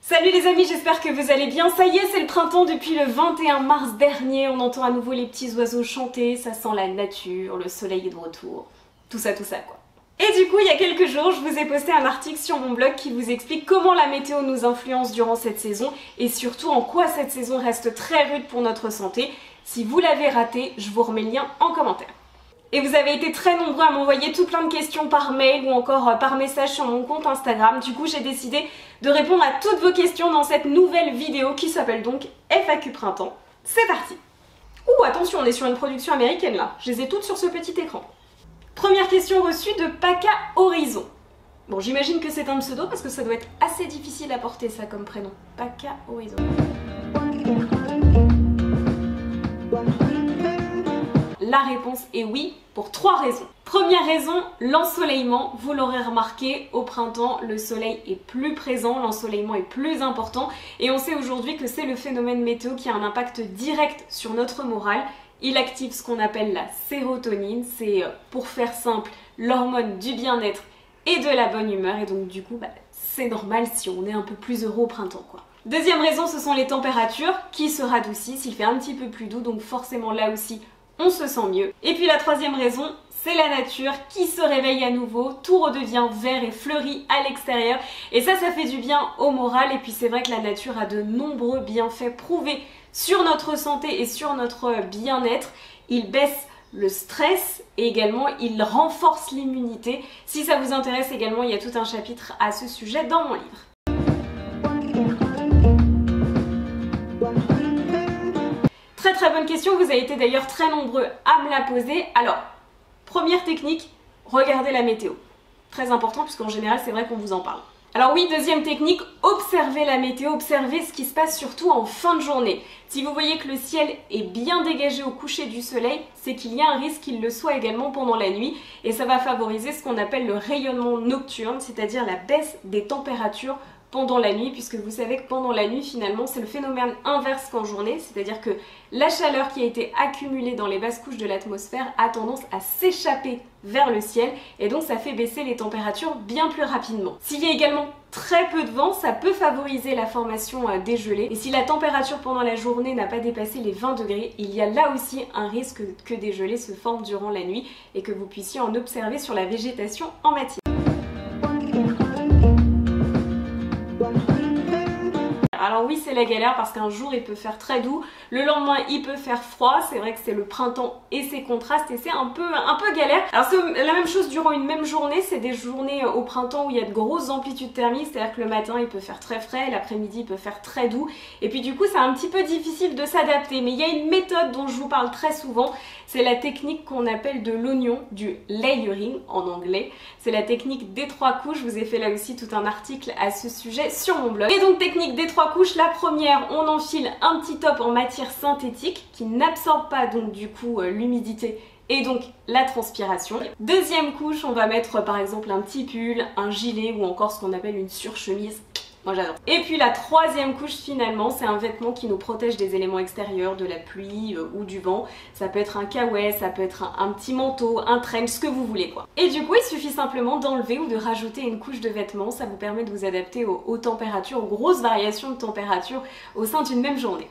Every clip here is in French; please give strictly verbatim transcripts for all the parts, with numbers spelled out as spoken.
Salut les amis, j'espère que vous allez bien. Ça y est, c'est le printemps depuis le vingt et un mars dernier. On entend à nouveau les petits oiseaux chanter, ça sent la nature, le soleil est de retour. Tout ça, tout ça quoi. Et du coup, il y a quelques jours, je vous ai posté un article sur mon blog qui vous explique comment la météo nous influence durant cette saison et surtout en quoi cette saison reste très rude pour notre santé. Si vous l'avez raté, je vous remets le lien en commentaire. Et vous avez été très nombreux à m'envoyer tout plein de questions par mail ou encore par message sur mon compte Instagram. Du coup, j'ai décidé de répondre à toutes vos questions dans cette nouvelle vidéo qui s'appelle donc F A Q Printemps. C'est parti! Ouh, attention, on est sur une production américaine là. Je les ai toutes sur ce petit écran. Première question reçue de Paca Horizon. Bon, j'imagine que c'est un pseudo parce que ça doit être assez difficile à porter ça comme prénom. Paca Horizon. La réponse est oui, pour trois raisons. Première raison, l'ensoleillement. Vous l'aurez remarqué, au printemps, le soleil est plus présent, l'ensoleillement est plus important. Et on sait aujourd'hui que c'est le phénomène météo qui a un impact direct sur notre morale. Il active ce qu'on appelle la sérotonine. C'est, pour faire simple, l'hormone du bien-être et de la bonne humeur. Et donc du coup, bah, c'est normal si on est un peu plus heureux au printemps, quoi. Deuxième raison, ce sont les températures qui se radoucissent. Il fait un petit peu plus doux, donc forcément là aussi, on se sent mieux. Et puis la troisième raison, c'est la nature qui se réveille à nouveau, tout redevient vert et fleuri à l'extérieur et ça, ça fait du bien au moral. Et puis c'est vrai que la nature a de nombreux bienfaits prouvés sur notre santé et sur notre bien-être. Il baisse le stress et également il renforce l'immunité. Si ça vous intéresse également, il y a tout un chapitre à ce sujet dans mon livre. Très très bonne question, vous avez été d'ailleurs très nombreux à me la poser. Alors, première technique, regardez la météo. Très important puisqu'en général c'est vrai qu'on vous en parle. Alors oui, deuxième technique, observez la météo, observez ce qui se passe surtout en fin de journée. Si vous voyez que le ciel est bien dégagé au coucher du soleil, c'est qu'il y a un risque qu'il le soit également pendant la nuit et ça va favoriser ce qu'on appelle le rayonnement nocturne, c'est-à-dire la baisse des températures pendant la nuit, puisque vous savez que pendant la nuit finalement c'est le phénomène inverse qu'en journée, c'est-à-dire que la chaleur qui a été accumulée dans les basses couches de l'atmosphère a tendance à s'échapper vers le ciel et donc ça fait baisser les températures bien plus rapidement. S'il y a également très peu de vent, ça peut favoriser la formation des gelées et si la température pendant la journée n'a pas dépassé les vingt degrés, il y a là aussi un risque que des gelées se forment durant la nuit et que vous puissiez en observer sur la végétation en matinée. Alors oui, c'est la galère parce qu'un jour il peut faire très doux, le lendemain il peut faire froid, c'est vrai que c'est le printemps et ses contrastes et c'est un peu, un peu galère. Alors c'est la même chose durant une même journée, c'est des journées au printemps où il y a de grosses amplitudes thermiques, c'est-à-dire que le matin il peut faire très frais, l'après-midi il peut faire très doux et puis du coup c'est un petit peu difficile de s'adapter. Mais il y a une méthode dont je vous parle très souvent, c'est la technique qu'on appelle de l'oignon, du layering en anglais. C'est la technique des trois couches, je vous ai fait là aussi tout un article à ce sujet sur mon blog. Et donc technique des trois couches, la première, on enfile un petit top en matière synthétique qui n'absorbe pas donc du coup euh, l'humidité et donc la transpiration. Deuxième couche, on va mettre par exemple un petit pull, un gilet ou encore ce qu'on appelle une surchemise. Moi j'adore. Et puis la troisième couche finalement, c'est un vêtement qui nous protège des éléments extérieurs, de la pluie euh, ou du vent. Ça peut être un kawaii, ça peut être un, un petit manteau, un trench, ce que vous voulez quoi. Et du coup il suffit simplement d'enlever ou de rajouter une couche de vêtements, ça vous permet de vous adapter aux, aux températures, aux grosses variations de température au sein d'une même journée.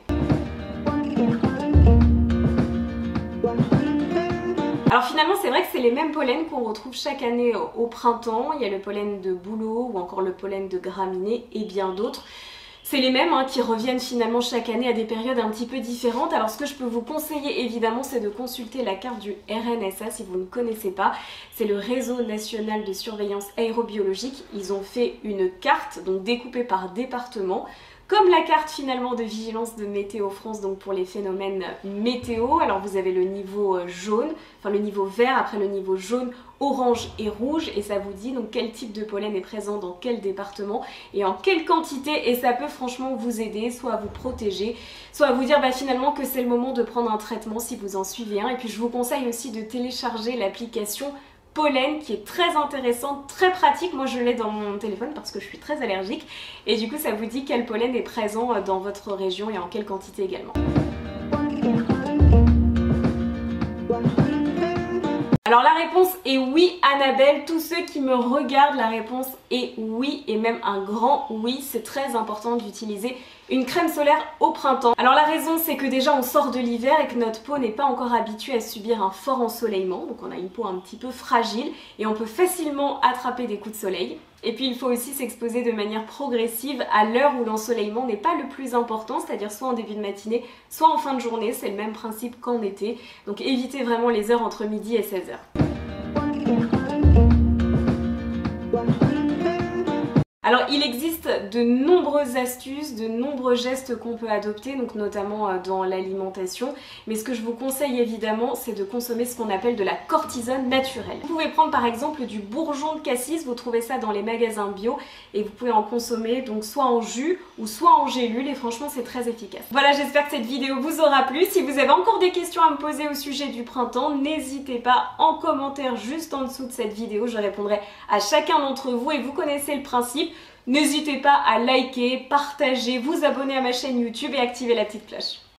Alors finalement c'est vrai que c'est les mêmes pollens qu'on retrouve chaque année au printemps, il y a le pollen de bouleau ou encore le pollen de graminées et bien d'autres. C'est les mêmes hein, qui reviennent finalement chaque année à des périodes un petit peu différentes. Alors ce que je peux vous conseiller évidemment c'est de consulter la carte du R N S A si vous ne connaissez pas. C'est le réseau national de surveillance aérobiologique. Ils ont fait une carte donc découpée par département. Comme la carte finalement de vigilance de Météo France, donc pour les phénomènes météo. Alors vous avez le niveau jaune, enfin le niveau vert, après le niveau jaune, orange et rouge et ça vous dit donc quel type de pollen est présent dans quel département et en quelle quantité et ça peut franchement vous aider, soit à vous protéger, soit à vous dire bah, finalement que c'est le moment de prendre un traitement si vous en suivez un. Et puis je vous conseille aussi de télécharger l'application Pollen qui est très intéressante, très pratique. Moi je l'ai dans mon téléphone parce que je suis très allergique et du coup ça vous dit quel pollen est présent dans votre région et en quelle quantité également. Alors la réponse est oui, Annabelle. Tous ceux qui me regardent, la réponse est oui, et même un grand oui. C'est très important d'utiliser une crème solaire au printemps. Alors la raison, c'est que déjà on sort de l'hiver et que notre peau n'est pas encore habituée à subir un fort ensoleillement, donc on a une peau un petit peu fragile et on peut facilement attraper des coups de soleil. Et puis il faut aussi s'exposer de manière progressive à l'heure où l'ensoleillement n'est pas le plus important, c'est-à-dire soit en début de matinée, soit en fin de journée. C'est le même principe qu'en été, donc évitez vraiment les heures entre midi et seize heures. Alors il existe de nombreuses astuces, de nombreux gestes qu'on peut adopter, donc notamment dans l'alimentation, mais ce que je vous conseille évidemment, c'est de consommer ce qu'on appelle de la cortisone naturelle. Vous pouvez prendre par exemple du bourgeon de cassis, vous trouvez ça dans les magasins bio, et vous pouvez en consommer donc soit en jus ou soit en gélule, et franchement c'est très efficace. Voilà, j'espère que cette vidéo vous aura plu. Si vous avez encore des questions à me poser au sujet du printemps, n'hésitez pas en commentaire juste en dessous de cette vidéo, je répondrai à chacun d'entre vous et vous connaissez le principe. N'hésitez pas à liker, partager, vous abonner à ma chaîne YouTube et activer la petite cloche.